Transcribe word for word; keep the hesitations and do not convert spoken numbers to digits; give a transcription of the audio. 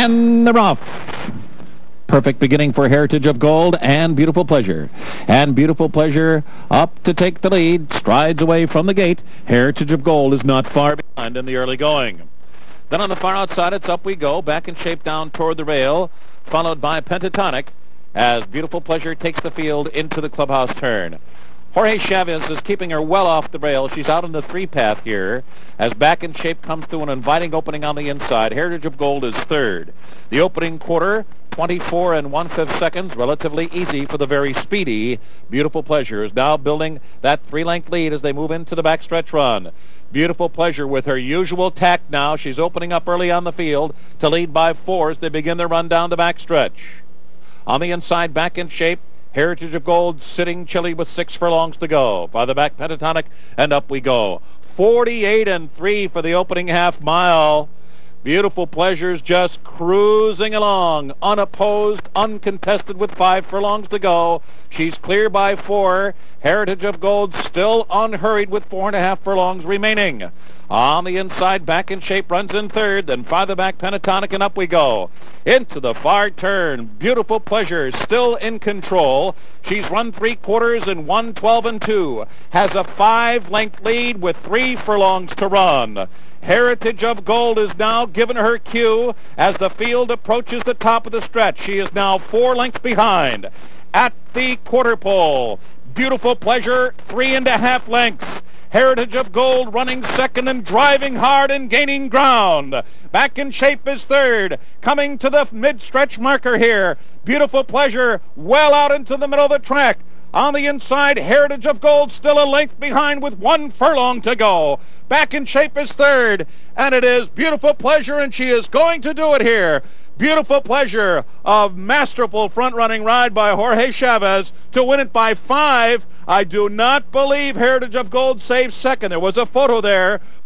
And they're off. Perfect beginning for Heritage of Gold and Beautiful Pleasure. And Beautiful Pleasure up to take the lead, strides away from the gate. Heritage of Gold is not far behind in the early going. Then on the far outside, it's Up We Go, back in shape down toward the rail, followed by Pentatonic as Beautiful Pleasure takes the field into the clubhouse turn. Jorge Chavez is keeping her well off the rail. She's out in the three path here as Back in Shape comes through an inviting opening on the inside. Heritage of Gold is third. The opening quarter, twenty-four and one-fifth seconds, relatively easy for the very speedy Beautiful Pleasure, is now building that three-length lead as they move into the backstretch run. Beautiful Pleasure with her usual tact now. She's opening up early on the field to lead by four as they begin their run down the backstretch. On the inside, Back in Shape, Heritage of Gold sitting chilly with six furlongs to go. Farther back, Pentatonic, and Up We Go. forty-eight and three for the opening half mile. Beautiful Pleasure's just cruising along, unopposed, uncontested with five furlongs to go. She's clear by four. Heritage of Gold still unhurried with four and a half furlongs remaining. On the inside, Back in Shape runs in third, then farther back, Pentatonic, and Up We Go. Into the far turn, Beautiful Pleasure still in control. She's run three quarters in one twelve and two. Has a five-length lead with three furlongs to run. Heritage of Gold is now given her cue as the field approaches the top of the stretch. She is now four lengths behind. At the quarter pole, Beautiful Pleasure, three and a half lengths. Heritage of Gold running second and driving hard and gaining ground. Back in Shape is third. Coming to the mid-stretch marker here. Beautiful Pleasure well out into the middle of the track. On the inside, Heritage of Gold still a length behind with one furlong to go. Back in Shape is third, and it is Beautiful Pleasure, and she is going to do it here. Beautiful Pleasure, a masterful front-running ride by Jorge Chavez to win it by five. I do not believe Heritage of Gold saves second. There was a photo there